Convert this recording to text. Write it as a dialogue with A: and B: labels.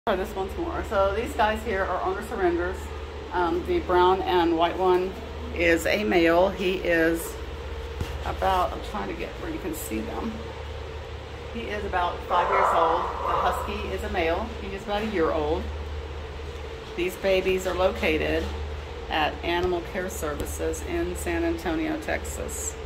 A: Try this once more. So these guys here are owner surrenders. The brown and white one is a male. He is about, I'm trying to get where you can see them. He is about 5 years old. The husky is a male. He is about a year old. These babies are located at Animal Care Services in San Antonio, Texas.